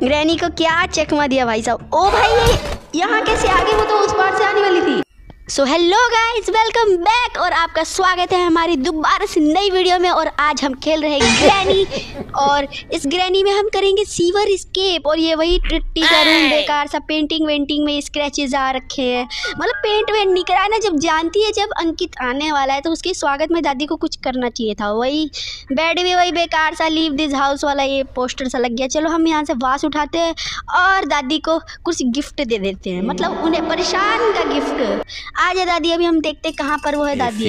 Granny को क्या चकमा दिया भाई साहब। ओ भाई ये यहाँ कैसे आगे, वो तो उस पार से आने वाली थी। So hello guys, welcome back और आपका स्वागत है हमारी दोबारा से नई वीडियो में। और आज हम खेल रहे हैं ग्रैनी और इस ग्रैनी में हम करेंगे सीवर एस्केप। और ये वही ट्रिट्टी का रूम, बेकार सा पेंटिंग वेंटिंग में स्क्रैचेस आ रखे हैं। मतलब पेंट वेंट नहीं करा ना, जब जानती है जब अंकित आने वाला है तो उसके स्वागत में दादी को कुछ करना चाहिए था। वही बेड भी वही बेकार सा लीव दिस हाउस वाला ये पोस्टर सा लग गया। चलो हम यहाँ से वास उठाते हैं और दादी को कुछ गिफ्ट दे देते हैं, मतलब उन्हें परेशान का गिफ्ट। आजा दादी, अभी हम देखते कहाँ पर वो है दादी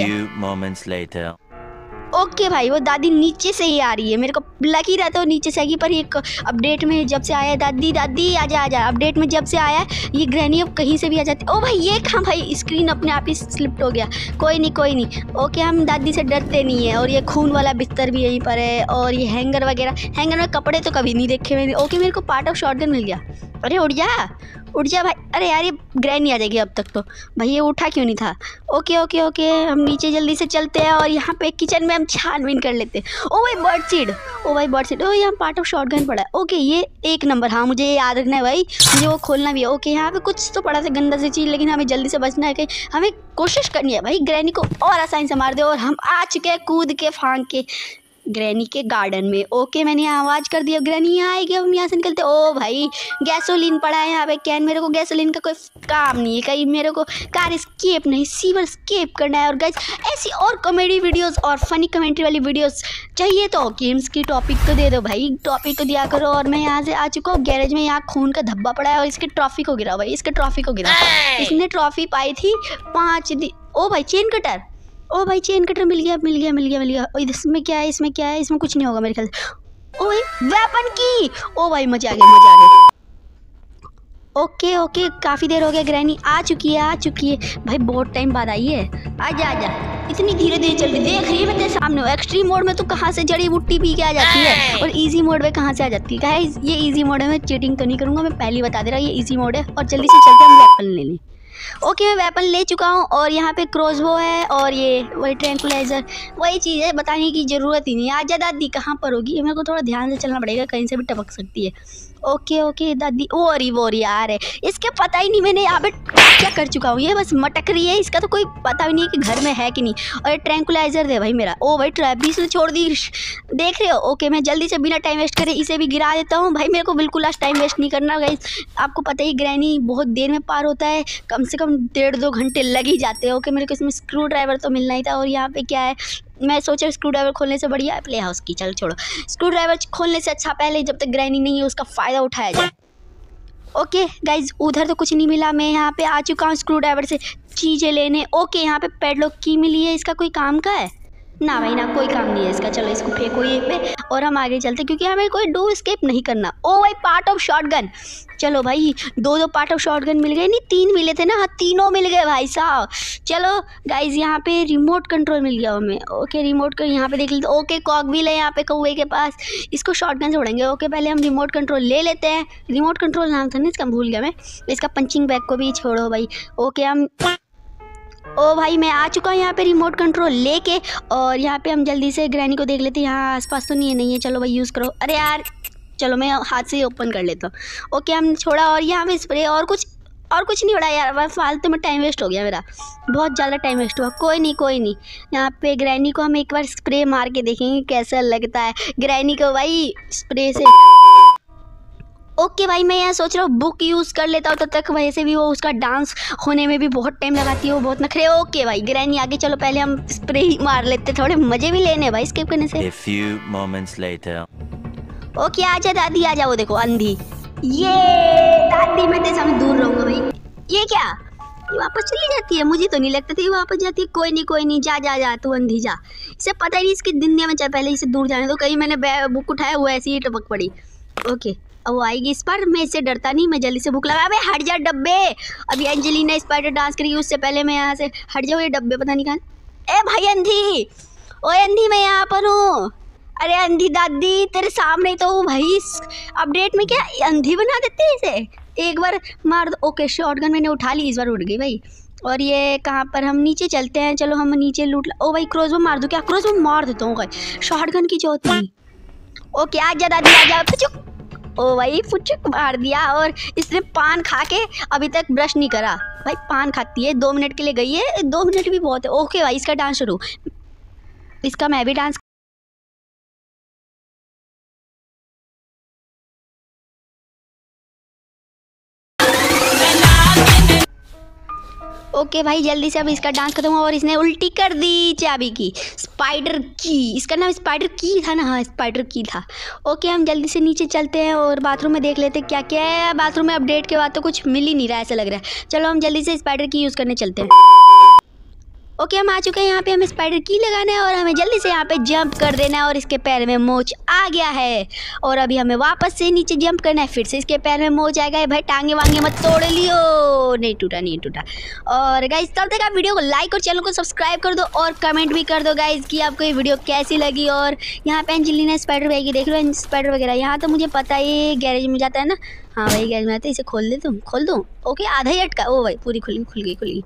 है। ओके भाई, वो दादी नीचे से ही आ रही है। मेरे को लग ही रहता है वो नीचे से आएगी, पर एक अपडेट में जब से आया है दादी दादी आजा आजा, अपडेट में जब से आया है ये ग्रैनी अब कहीं से भी आ जाती है। ओ भाई ये कहाँ, भाई स्क्रीन अपने आप ही स्लिप्ट हो गया। कोई नहीं। ओके हम दादी से डरते नहीं है। और ये खून वाला बिस्तर भी यहीं पर है और ये हैंगर वगैरह, हैंगर में कपड़े तो कभी नहीं देखे मैंने। ओके मेरे को पार्ट ऑफ शॉटगन मिल गया। अरे उठ जा भाई। अरे यार ये ग्रैनी आ जाएगी अब तक तो। भाई ये उठा क्यों नहीं था। ओके हम नीचे जल्दी से चलते हैं और यहाँ पे किचन में हम छानबीन कर लेते हैं। ओ भाई बर्ड सीड। ओ यहाँ पार्ट ऑफ शॉटगन पड़ा है। ओके ये एक नंबर, हाँ मुझे याद रखना है भाई, मुझे वो खोलना भी है। ओके यहाँ पे कुछ तो पड़ा था गंदा सी चीज़, लेकिन हमें जल्दी से बचना है कि हमें कोशिश करनी है भाई ग्रैनी को और आसानी से मार दे। और हम आ चुके हैं कूद के फांग के ग्रैनी के गार्डन में। ओके मैंने यहाँ आवाज़ कर दिया, ग्रैनी यहाँ आएगी, हम यहाँ से निकलते। ओ भाई गैसोलीन पड़ा है यहाँ पे कैन, मेरे को गैसोलीन का कोई काम नहीं है, कहीं मेरे को कार एस्केप नहीं सीवर एस्केप करना है। और गाइस ऐसी और कॉमेडी वीडियोस और फनी कमेंट्री वाली वीडियोस चाहिए तो गेम्स की टॉपिक तो दे दो भाई, टॉपिक तो दिया करो। और मैं यहाँ से आ चुका हूँ गैरेज में, यहाँ खून का धब्बा पड़ा है और इसके ट्रॉफी को गिरा भाई, इसके ट्रॉफी को गिरा। इसने ट्रॉफी पाई थी 5 दिन। ओ भाई चेन कटर, ओ भाई चेन कटर मिल गया। इसमें क्या है, इसमें कुछ नहीं होगा मेरे ख्याल से। ओ वेपन की, ओ भाई मजा आ गया। ओके काफ़ी देर हो गया, ग्रैनी आ चुकी है भाई, बहुत टाइम बाद आई है। आजा इतनी धीरे चल रही, देख रही है मैं तेरे सामने। एक्सट्रीम मोड में तो कहाँ से जड़ी बूटी पी के आ जाती है और इजी मोड में कहाँ से आ जाती है। गाइस ये इजी मोड है, मैं चीटिंग तो नहीं करूँगा, मैं पहले ही बता दे रहा हूँ ये इजी मोड है। और जल्दी से चलते हम वेपन ले लें। ओके मैं वेपन ले चुका हूँ और यहाँ पे क्रॉसबो है और ये वही ट्रैंकुलाइजर, वही चीज़ है, बताने की ज़रूरत ही नहीं। आजा दादी कहाँ पर होगी, मेरे को थोड़ा ध्यान से चलना पड़ेगा, कहीं से भी टपक सकती है। ओके दादी वो रही यार है, इसके पता ही नहीं मैंने यहाँ पे क्या कर चुका हूँ, ये बस मटक रही है, इसका तो कोई पता भी नहीं है कि घर में है कि नहीं। और ये ट्रैंकुलाइजर दे भाई मेरा। ओ भाई ट्रैपिस ने छोड़ दी, देख रहे हो। ओके मैं जल्दी से बिना टाइम वेस्ट करे इसे भी गिरा देता हूँ भाई, मेरे को बिल्कुल आज टाइम वेस्ट नहीं करना गाइस। आपको पता ही ग्रैनी बहुत देर में पार होता है, कम से कम 1.5-2 घंटे लग ही जाते हैं। ओके मेरे को इसमें स्क्रू ड्राइवर तो मिलना ही था। और यहाँ पे क्या है, मैं सोचा स्क्रू ड्राइवर खोलने से बढ़िया है प्ले हाउस की, चल छोड़ो, स्क्रू ड्राइवर खोलने से अच्छा पहले जब तक ग्रैनी नहीं है उसका फ़ायदा उठाया जाए। ओके गाइज उधर तो कुछ नहीं मिला, मैं यहाँ पे आ चुका हूँ स्क्रू ड्राइवर से चीज़ें लेने। ओके यहाँ पे पैडलॉक की मिली है, इसका कोई काम का है ना भाई, ना कोई काम नहीं है इसका। चलो इसको फेंको ये पे और हम आगे चलते क्योंकि हमें कोई डोर एस्केप नहीं करना। ओ भाई पार्ट ऑफ शॉटगन, चलो भाई 2 पार्ट ऑफ शॉटगन मिल गए, नहीं 3 मिले थे ना, हाँ 3 मिल गए भाई साहब। चलो गाइज यहाँ पे रिमोट कंट्रोल मिल गया हमें। ओके रिमोट का यहाँ पे देख लेते। ओके कॉक व्हील है यहाँ पे कौवे के पास, इसको शॉटगन से उड़ेंगे। ओके पहले हम रिमोट कंट्रोल ले लेते हैं, रिमोट कंट्रोल नाम था ना इसका, भूल गया मैं। इसका पंचिंग बैग को भी छोड़ो भाई। ओके हम ओ भाई मैं आ चुका हूँ यहाँ पे रिमोट कंट्रोल लेके। और यहाँ पे हम जल्दी से ग्रैनी को देख लेते हैं, यहाँ आसपास तो नहीं है। चलो भाई यूज़ करो। अरे यार चलो मैं हाथ से ही ओपन कर लेता हूँ। ओके हम छोड़ा और यहाँ पे स्प्रे और कुछ नहीं उड़ा यार, बस फालतू में टाइम वेस्ट हो गया मेरा, बहुत ज़्यादा टाइम वेस्ट हुआ। कोई नहीं यहाँ पे ग्रैनी को हम एक बार स्प्रे मार के देखेंगे कैसा लगता है ग्रैनी को भाई स्प्रे से। ओके भाई मैं यहाँ सोच रहा हूँ बुक यूज़ कर लेता हूँ, तब तक वैसे भी वो उसका डांस होने में भी बहुत टाइम लगाती है, वो बहुत नखरे। ओके भाई ग्रैनी आगे चलो, पहले हम स्प्रे ही मार लेते, थोड़े मज़े भी लेने भाई स्किप करने से। A few moments later. Okay आजा दादी आजा, वो देखो अंधी, ये दादी मैं तेरे सामने दूर रहूँगा भाई। ये क्या, ये वापस चली जाती है, मुझे तो नहीं लगता था ये वापस जाती है। कोई नहीं जा तू अंधी जा, इसे पता ही नहीं इसकी दुनिया में, चाहे पहले इसे दूर जाने दो, कहीं मैंने बुक उठाया वो ऐसी ही टपक पड़ी। ओके अब वो आएगी इस पर, मैं इससे डरता नहीं, मैं जल्दी से भूख लगा। अबे हट जा डब्बे, अभी एंजेलिना स्पाइडर डांस करेगी, उससे पहले मैं यहाँ से हट जाऊँ, ये डब्बे पता नहीं कहाँ। ए भाई अंधी, ओए अंधी मैं यहाँ पर हूँ। अरे अंधी दादी तेरे सामने तो हूँ भाई, अपडेट में क्या अंधी बना देते हैं इसे, एक बार मार दो। ओके शॉटगन मैंने उठा ली, इस बार उड़ गई भाई। और ये कहाँ पर, हम नीचे चलते हैं, चलो हम नीचे लूट। ओ भाई क्रॉसबो मार दो क्या, क्रॉसबो मार देता हूँ, शॉटगन की जरूरत नहीं। ओके आजा दादी आजा, ओ भाई फुचक मार दिया। और इसने पान खा के अभी तक ब्रश नहीं करा। भाई पान खाती है, 2 मिनट के लिए गई है, 2 मिनट भी बहुत है। ओके भाई इसका डांस शुरू, इसका मैं भी डांस। ओके भाई जल्दी से अब इसका डांस खत्म हुआ और इसने उल्टी कर दी चाबी की। स्पाइडर की, इसका नाम स्पाइडर की था ना? हाँ स्पाइडर की था। ओके हम जल्दी से नीचे चलते हैं और बाथरूम में देख लेते हैं क्या क्या है। बाथरूम में अपडेट के बाद तो कुछ मिल ही नहीं रहा है ऐसा लग रहा है। चलो हम जल्दी से स्पाइडर की यूज़ करने चलते हैं। ओके हम आ चुके हैं यहाँ पे, हमें स्पाइडर की लगाना है और हमें जल्दी से यहाँ पे जंप कर देना है। और इसके पैर में मोच आ गया है और अभी हमें वापस से नीचे जंप करना है। फिर से इसके पैर में मोच आएगा। भाई टांगे वांगे मत तोड़ लियो। नहीं टूटा नहीं टूटा। और गाइस तब तक आप वीडियो को लाइक और चैनल को सब्सक्राइब कर दो और कमेंट भी कर दो गाइस कि आपको ये वीडियो कैसी लगी। और यहाँ पे एंजेलिना स्पाइडर भाई की देख लो, स्पाइडर वगैरह। यहाँ तो मुझे पता है गैरेज में जाता है ना। हाँ भाई गैरेज में आता है। इसे खोल दे, तुम खोल दो। ओके आधा ही अटका। ओ भाई पूरी खुल गई।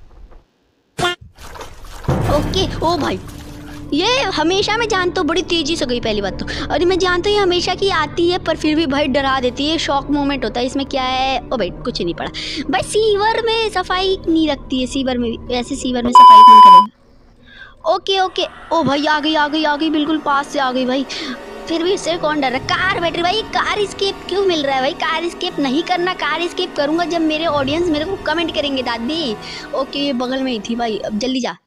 ओके ओ भाई ये हमेशा मैं जानता हूँ बड़ी तेजी से गई पहली बात तो। और मैं जानता हूँ ये हमेशा की आती है पर फिर भी भाई डरा देती है। शॉक मोमेंट होता है इसमें। क्या है? ओ भाई कुछ नहीं पड़ा। भाई सीवर में सफाई नहीं रखती है। सीवर में ऐसे सीवर में सफाई कौन करेगा? ओके ओ भाई आ गई बिल्कुल पास से आ गई भाई। फिर भी इससे कौन डर रहा है? कार बैटरी भाई, कार स्केप क्यों मिल रहा है भाई? कार स्केप नहीं करना। कार स्केप करूँगा जब मेरे ऑडियंस मेरे को कमेंट करेंगे दादी। ओके ये बगल में ही थी भाई, अब जल्दी जा।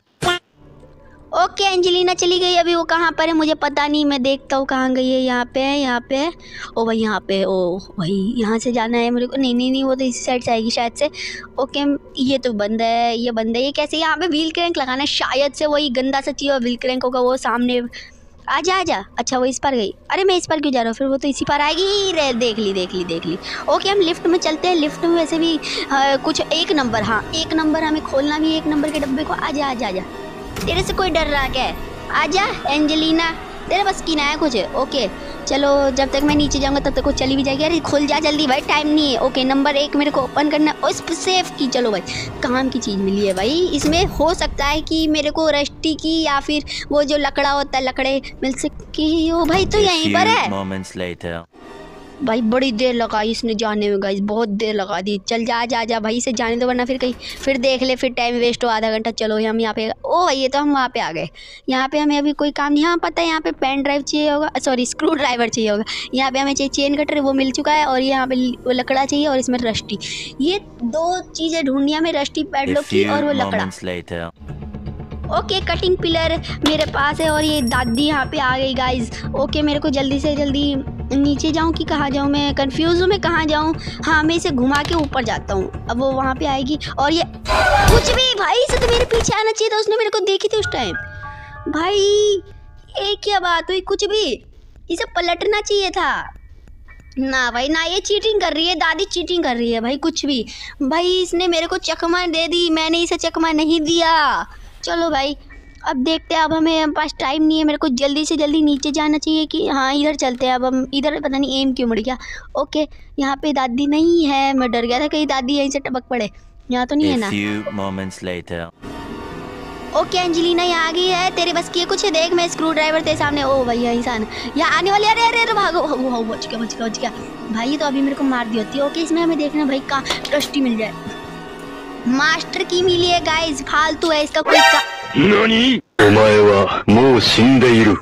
ओके एंजेलिना चली गई। अभी वो कहाँ पर है मुझे पता नहीं, मैं देखता हूँ कहाँ गई है। यहाँ पे ओ भाई यहाँ पे। ओ भाई यहाँ से जाना है मेरे को। नहीं वो तो इसी साइड से आएगी शायद से। ओके ये तो बंद है, ये कैसे? यहाँ पे व्हील क्रैंक लगाना है शायद से, वही गंदा सा चाहिए। और व्हील क्रैंक होगा वो सामने। आजा अच्छा वो इस पर गई। अरे मैं इस पर क्यों जा रहा हूँ? फिर वो तो इसी पर आएगी। रे देख ली। ओके हम लिफ्ट में चलते हैं। लिफ्ट में वैसे भी कुछ 1 नंबर, हाँ 1 नंबर हमें खोलना भी है। 1 नंबर के डब्बे को। आजा तेरे से कोई डर रहा क्या है? आजा एंजेलिना, तेरे बस की ना है कुछ। ओके चलो जब तक मैं नीचे जाऊंगा तब तक वो चली भी जाएगी। अरे खुल जा जल्दी भाई, टाइम नहीं है। ओके नंबर 1 मेरे को ओपन करना है। उस सेफ की। चलो भाई काम की चीज़ मिली है भाई। इसमें हो सकता है कि मेरे को रस्टी की या फिर वो जो लकड़ा होता है लकड़े मिल सके। ओ भाई तो यहीं पर है भाई। बड़ी देर लगाई इसने जाने में गाइस, बहुत देर लगा दी। चल जा भाई इसे जाने दो वरना फिर कहीं फिर देख ले, फिर टाइम वेस्ट हो आधा घंटा। चलो हम यहाँ पे। ओ ये तो हम वहाँ पे आ गए। यहाँ पे हमें अभी कोई काम नहीं। हाँ पता है यहाँ पे पेन ड्राइव चाहिए होगा, सॉरी स्क्रू ड्राइवर चाहिए होगा। यहाँ पे हमें चाहिए चेन कटर, वो मिल चुका है। और यहाँ पे वो लकड़ा चाहिए और इसमें रस्टी। ये 2 चीज़ें ढूंढनी हमें, रस्टी पैडलॉक की और वो लकड़ा। ओके कटिंग पिलर मेरे पास है और ये दादी यहाँ पे आ गई गाइज। ओके मेरे को जल्दी से जल्दी नीचे जाऊँ कि कहाँ जाऊँ? मैं कंफ्यूज हूँ मैं कहाँ जाऊँ। हाँ मैं इसे घुमा के ऊपर जाता हूँ। अब वो वहाँ पे आएगी और ये कुछ भी भाई इसे तो मेरे पीछे आना चाहिए था। उसने मेरे को देखी थी उस टाइम। भाई ये क्या बात हुई? कुछ भी इसे पलटना चाहिए था ना भाई ना। ये चीटिंग कर रही है, दादी चीटिंग कर रही है भाई। कुछ भी भाई इसने मेरे को चकमा दे दी, मैंने इसे चकमा नहीं दिया। चलो भाई अब देखते हैं। अब हमें पास टाइम नहीं है, मेरे को जल्दी से जल्दी नीचे जाना चाहिए कि हाँ इधर चलते हैं। अब हम इधर पता नहीं एम क्यों मुड़ गया। ओके यहाँ पे दादी नहीं है, मैं डर गया था कहीं दादी यहीं से टपक पड़े। यहाँ तो नहीं है ना? ओके एंजेलिना यहाँ आ गई है। तेरे बस की कुछ है? देख मैं स्क्रू ड्राइवर तेरे सामने। ओ भैया इंसान यहाँ आने वाली। अरे भागो बच गया भाई। तो अभी मेरे को मार दी होती है। ओके इसमें हमें देखना भाई कहाँ रस्टी मिल जाए। मास्टर की मिली है गाइस, फालतू है इसका कोई नानी? ओमाए वा मो शिंदेइरु।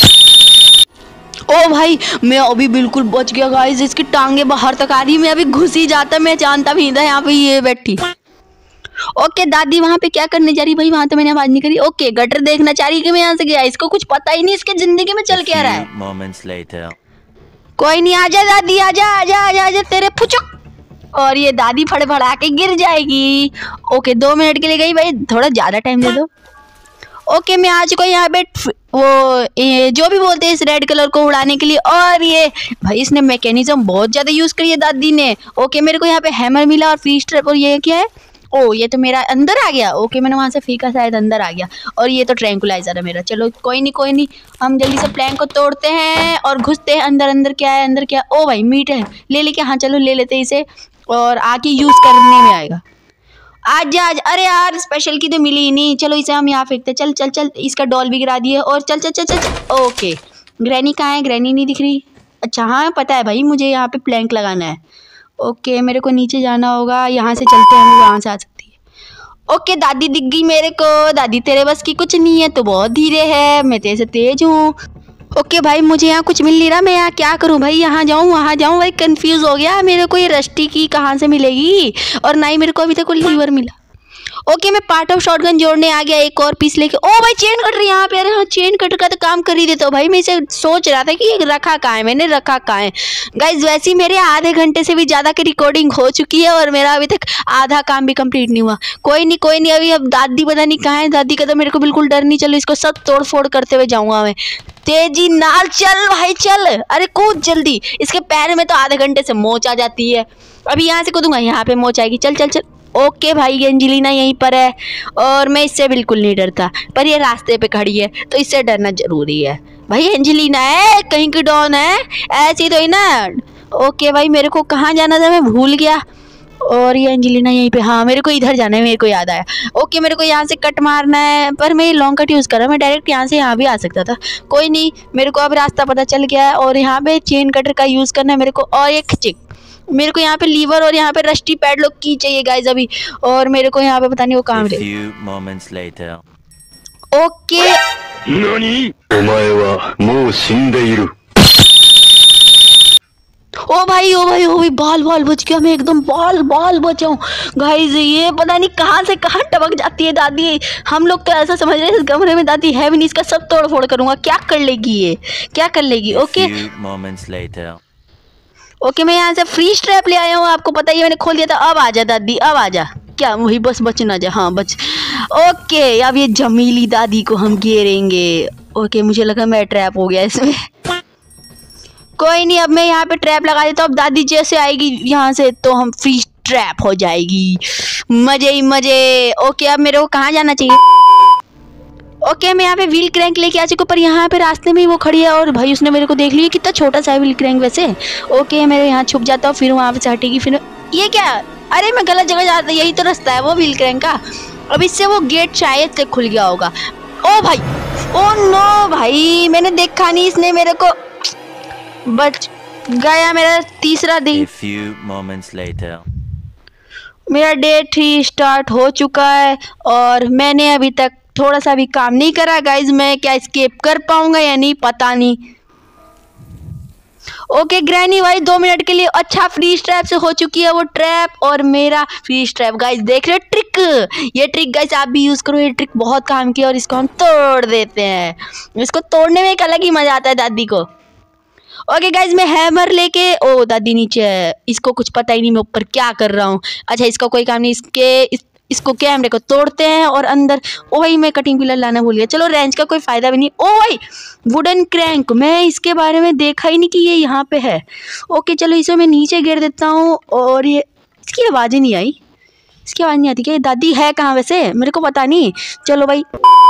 ओ भाई मैं अभी बिल्कुल बच गया गाइस। इसकी टांगे बाहर तक आ रही, मैं अभी घुस ही जाता। मैं जानता भी नहीं था यहाँ पे ये बैठी। ओके दादी वहाँ पे क्या करने जा रही भाई? वहाँ तो मैंने आवाज नहीं करी। ओके गटर देखना चाह रही कि मैं यहाँ से गया। इसको कुछ पता ही नहीं इसके जिंदगी में चल क्या रहा है। कोई नहीं आजा दादी आजा तेरे फुचक। और ये दादी फड़फड़ा के गिर जाएगी। ओके 2 मिनट के लिए गई भाई, थोड़ा ज्यादा टाइम दे दो। ओके मैं आ चुका यहाँ पे वो जो भी बोलते हैं इस रेड कलर को उड़ाने के लिए। और ये भाई इसने मैकेनिज्म बहुत ज्यादा यूज करी है दादी ने। ओके मेरे को यहाँ पे हैमर मिला और फ्रीज ट्रैप। और ये क्या है? ओ ये तो मेरा अंदर आ गया। ओके मैंने वहाँ से फीका शायद अंदर आ गया। और ये तो ट्रैंकुलाइजर है मेरा। चलो कोई नहीं हम जल्दी से प्लैंक को तोड़ते हैं और घुसते हैं अंदर। अंदर क्या है? अंदर क्या? ओ भाई मीट है, ले लेके। हाँ चलो ले लेते इसे और आके यूज करने में आएगा। आज अरे यार स्पेशल की तो मिली ही नहीं। चलो इसे हम यहाँ फेंकते। चल इसका डॉल भी गिरा दिए। और चल। ओके ग्रैनी कहाँ है? ग्रैनी नहीं दिख रही। अच्छा हाँ पता है भाई, मुझे यहाँ पे प्लैंक लगाना है। ओके मेरे को नीचे जाना होगा, यहाँ से चलते हैं, हम वहाँ से आ सकती है। ओके दादी दिख गई मेरे को। दादी तेरे बस की कुछ नहीं है, तो बहुत धीरे है, मैं तेरे से तेज हूँ। ओके भाई मुझे यहाँ कुछ मिल नहीं रहा, मैं यहाँ क्या करूँ भाई, यहाँ जाऊँ वहाँ जाऊँ, भाई कंफ्यूज हो गया। मेरे को ये रस्टी की कहाँ से मिलेगी, और ना ही मेरे को अभी तक कोई लीवर मिला। ओके मैं पार्ट ऑफ शॉटगन जोड़ने आ गया, एक और पीस लेके। ओ भाई चेन कटर यहाँ पे, अरे हाँ चेन कटर का तो काम कर ही देता हूँ भाई। मैं इसे सोच रहा था कि रखा कहाँ है, मैंने रखा कहाँ है। गाइज वैसे ही मेरे आधे घंटे से भी ज़्यादा की रिकॉर्डिंग हो चुकी है और मेरा अभी तक आधा काम भी कंप्लीट नहीं हुआ। कोई नहीं अभी अब दादी पता नहीं कहाँ है। दादी का तो मेरे को बिल्कुल डर नहीं, चलो इसको सब तोड़ फोड़ करते हुए जाऊँगा मैं। तेजी नाल चल भाई चल, अरे कूद जल्दी। इसके पैर में तो आधे घंटे से मोच आ जाती है। अभी यहाँ से कूदूंगा, यहाँ पे मोच आएगी। चल चल चल। ओके भाई एंजेलिना यहीं पर है और मैं इससे बिल्कुल नहीं डरता, पर ये रास्ते पे खड़ी है तो इससे डरना जरूरी है। भाई एंजेलिना है, कहीं की डॉन है, ऐसी तो ही ना। ओके भाई मेरे को कहाँ जाना था मैं भूल गया, और ये एंजेलिना यहीं पे। हाँ मेरे को इधर जाना है, मेरे को याद आया। ओके मेरे को यहाँ से कट मारना है, पर मैं लॉन्ग कट यूज़ कर रहा हूँ, मैं डायरेक्ट यहाँ से यहाँ भी आ सकता था। कोई नहीं, मेरे को अब रास्ता पता चल गया है और यहाँ पे चेन कटर का यूज़ करना है मेरे को। और एक चिक मेरे को यहाँ पे लीवर और यहाँ पे रस्टी पैडलॉक की चाहिए गाइज अभी, और मेरे को यहाँ पे पता नहीं वो कहाँ A मिले। few moments later. 何 ओके お前はもう死んでいる。 ओ भाई बाल बाल बच गया, मैं एकदम बाल बचा हूँ गाइज। ये पता नहीं कहाँ से कहाँ टपक जाती है दादी। हम लोग तो ऐसा समझ रहे हैं इस कमरे में दादी है भी नहीं, इसका सब तोड़ फोड़ करूँगा। क्या कर लेगी ये, क्या कर लेगी। A okay few moments later. Okay मैं यहाँ से फ्रीज ट्रैप ले आया हूँ, आपको पता ही है मैंने खोल दिया था। अब आजा दादी, अब आजा। क्या वही बस बच ना जा, हाँ बच। ओके अब ये जमीली दादी को हम घेरेंगे। ओके मुझे लगा मैं ट्रैप हो गया इसमें। कोई नहीं, अब मैं यहाँ पे ट्रैप लगा देता हूँ। अब दादी जैसे आएगी यहाँ से तो हम फ्रीज ट्रैप हो जाएगी, मजे ही मजे। ओके अब मेरे को कहाँ जाना चाहिए। ओके मैं यहाँ पे व्हील क्रैंक लेके आ चुका, पर यहाँ पे रास्ते में ही वो खड़ी है और भाई उसने मेरे को देख लिया। कितना छोटा सा है व्हील क्रैंक वैसे। ओके मैं यहाँ छुप जाता हूँ, फिर वहाँ से हटेगी। फिर ये क्या, अरे मैं गलत जगह जाता, यही तो रास्ता है वो व्हील क्रैंक का। अब इससे वो गेट शायद से खुल गया होगा। ओ भाई, ओ नो भाई मैंने देखा नहीं, इसने मेरे को बच गया मेरा तीसरा दिन। A few moments later. मेरा डे 3 स्टार्ट हो चुका है और मैंने अभी तक थोड़ा सा भी काम नहीं करा गाइज। मैं क्या एस्केप कर पाऊंगा या नहीं पता नहीं। ओके ग्रैनी भाई 2 मिनट के लिए। अच्छा फ्रीज ट्रैप से हो चुकी है वो ट्रैप और मेरा फ्रीज ट्रैप। गाइज देख रहे हो ट्रिक, ये ट्रिक गाइज आप भी यूज करो, ये ट्रिक बहुत काम की है और इसको हम तोड़ देते हैं। इसको तोड़ने में एक अलग ही मजा आता है दादी को। ओके गाइज मैं हैमर लेके, ओ दादी नीचे है, इसको कुछ पता ही नहीं मैं ऊपर क्या कर रहा हूँ। अच्छा इसका कोई काम नहीं, इसको कैमरे को तोड़ते हैं और अंदर। ओ भाई मैं कटिंग पिलर लाना भूल गया, चलो रेंज का कोई फायदा भी नहीं। ओ भाई वुडन क्रैंक, मैं इसके बारे में देखा ही नहीं कि ये यहाँ पे है। ओके चलो इसे मैं नीचे गिर देता हूँ। और ये इसकी आवाज़ नहीं आई, इसकी आवाज़ नहीं आती क्या। दादी है कहाँ वैसे, मेरे को पता नहीं। चलो भाई,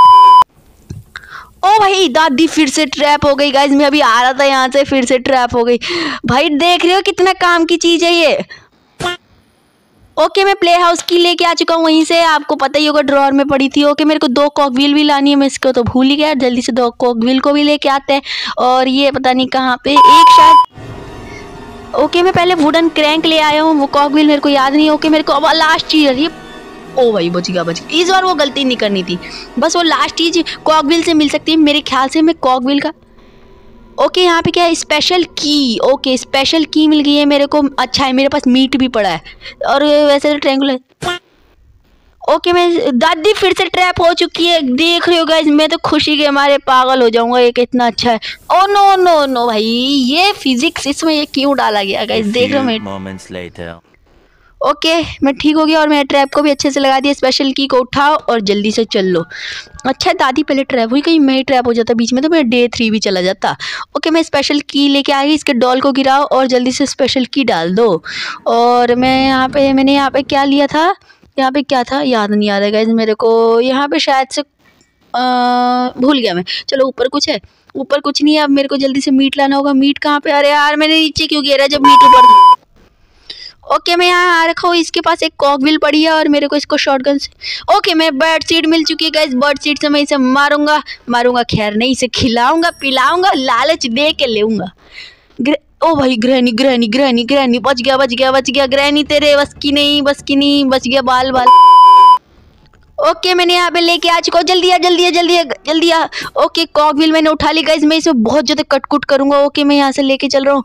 ओ भाई दादी फिर से ट्रैप हो गई गाइज। मैं अभी आ रहा था यहाँ से, फिर से ट्रैप हो गई। भाई देख रहे हो कितना काम की चीज़ है ये। ओके मैं प्ले हाउस की लेके आ चुका हूँ वहीं से, आपको पता ही होगा ड्रॉअर में पड़ी थी। ओके मेरे को 2 कॉकव्हील भी लानी है, मैं इसको तो भूल ही गया। जल्दी से 2 कॉकव्हील को भी लेके आते हैं। और ये पता नहीं कहाँ पे एक शायद। ओके मैं पहले वुडन क्रैंक ले आया हूँ, वो कॉकव्हील मेरे को याद नहीं। ओके मेरे को अब लास्ट चीज ये, ओ भाई बच गया। इस बार वो गलती नहीं करनी थी, बस वो लास्ट चीज कॉकव्हील से मिल सकती है मेरे ख्याल से। मैं कॉकव्हील का ओके यहाँ पे क्या है, स्पेशल की। ओके स्पेशल की मिल गई है मेरे को। अच्छा है मेरे पास मीट भी पड़ा है और वैसे ट्रायंगुलर। ओके मैं दादी फिर से ट्रैप हो चुकी है, देख रहे हो गाइस। मैं तो खुशी के मारे पागल हो जाऊंगा, ये कितना अच्छा है। ओ नो नो नो भाई, ये फिजिक्स इसमें ये क्यों डाला गया गाइस, देख रहे हो। मैं Moments later. ओके मैं ठीक हो गया और मैं ट्रैप को भी अच्छे से लगा दिया। स्पेशल की को उठाओ और जल्दी से चल लो। अच्छा दादी पहले ट्रैप हुई, कहीं मैं ही ट्रैप हो जाता बीच में तो मेरा डे 3 भी चला जाता। ओके मैं स्पेशल की लेके आ गई, इसके डॉल को गिराओ और जल्दी से स्पेशल की डाल दो। और मैंने यहाँ पे क्या लिया था, यहाँ पे क्या था याद नहीं आ रहा गाइस मेरे को। यहाँ पे शायद से भूल गया मैं। चलो ऊपर कुछ है, ऊपर कुछ नहीं है। अब मेरे को जल्दी से मीट लाना होगा। मीट कहाँ पे, अरे यार मैंने नीचे क्यों गिरा जब मीट ऊपर था। ओके मैं यहाँ आ रखा हूँ, इसके पास एक कॉकव्हील पड़ी है और मेरे को इसको शॉटगन से। ओके मैं बर्ड सीड मिल चुकी है गाइस, बर्ड सीड से मैं इसे मारूंगा खैर नहीं, इसे खिलाऊंगा पिलाऊंगा, लालच दे के लेऊंगा। ओ भाई ग्रैनी ग्रैनी ग्रैनी ग्रैनी, बच गया बच गया बच गया। ग्रैनी तेरे बस की नहीं, बस की नहीं, बच गया बाल बाल। ओके मैंने यहाँ पे लेके आ चुका हूँ, जल्दी आ जल्दी आ जल्दी आ जल्दी आ। ओके कॉकविल मैंने उठा ली गाइस, मैं इसमें बहुत ज्यादा कटकुट करूंगा। ओके मैं यहाँ से लेके चल रहा हूँ।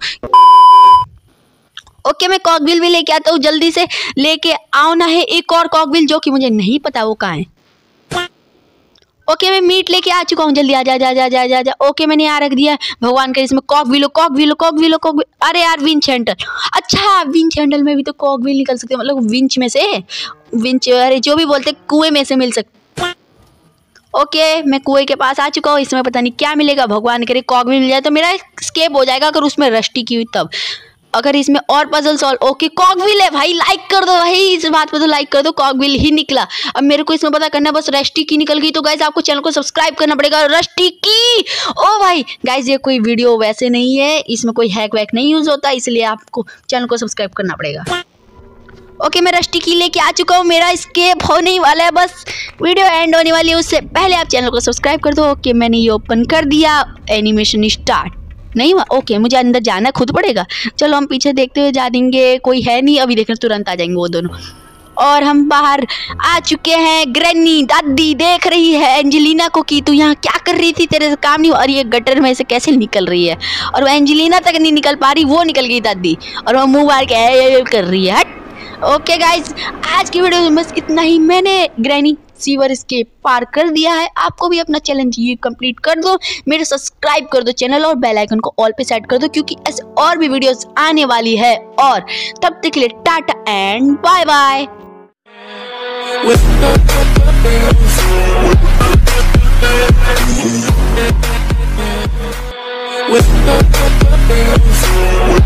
ओके मैं कॉकविल भी लेके आता हूँ, जल्दी से लेके आओ ना है एक और कॉकविल जो कि मुझे नहीं पता वो कहाँ है। ओके मैं मीट लेके आ चुका हूँ, जल्दी आ जा जा जा जा जा जा। ओके मैंने यहाँ रख दिया, भगवान का इसमें कॉकविल कॉकविल कॉकविल कॉकविल। अरे यार विंच हैंडल, अच्छा विंच हैंडल में भी तो कॉकविल निकल सकते हैं, मतलब विंच में से, विंच अरे जो भी बोलते कुएं में से मिल सकते। ओके मैं कुएं के पास आ चुका हूँ, इसमें पता नहीं क्या मिलेगा, भगवान करे कॉकविल मिल जाए तो मेरा स्केप हो जाएगा। अगर उसमें रस्टी की हुई तब, अगर इसमें और पजल सॉल्व। ओके कॉकविल है भाई, लाइक कर दो भाई, इस बात पे तो लाइक कर दो, कॉकविल ही निकला। अब मेरे को इसमें पता करना बस रस्टी की निकल गई तो गाइस आपको चैनल को सब्सक्राइब करना पड़ेगा। रस्टी की, ओ भाई गाइस ये कोई वीडियो वैसे नहीं है, इसमें कोई हैक वैक नहीं यूज होता, इसलिए आपको चैनल को सब्सक्राइब करना पड़ेगा। ओके मैं रस्टी की लेके आ चुका हूँ, मेरा स्केप होने ही वाला है, बस वीडियो एंड होने वाली है, उससे पहले आप चैनल को सब्सक्राइब कर दो। ओके मैंने ये ओपन कर दिया, एनिमेशन स्टार्ट नहीं हुआ। ओके मुझे अंदर जाना खुद पड़ेगा, चलो हम पीछे देखते हुए जा देंगे, कोई है नहीं, अभी देखना तुरंत आ जाएंगे वो दोनों। और हम बाहर आ चुके हैं। ग्रैनी दादी देख रही है एंजेलिना को कि तू यहाँ क्या कर रही थी, तेरे से काम नहीं। और ये गटर में से कैसे निकल रही है, और वो एंजेलिना तक नहीं निकल पा रही, वो निकल गई दादी, और वो मुंह मार के ये कर रही है। हट। ओके गाइज आज की वीडियो में बस इतना ही। मैंने ग्रैनी सीवर स्केप पार कर दिया है, आपको भी अपना चैलेंज ये कंप्लीट कर दो, मेरे सब्सक्राइब कर दो चैनल और बेल आइकन को ऑल पे सेट कर दो, क्योंकि ऐसे और भी वीडियोस आने वाली है। और तब तक के लिए टाटा एंड बाय बाय।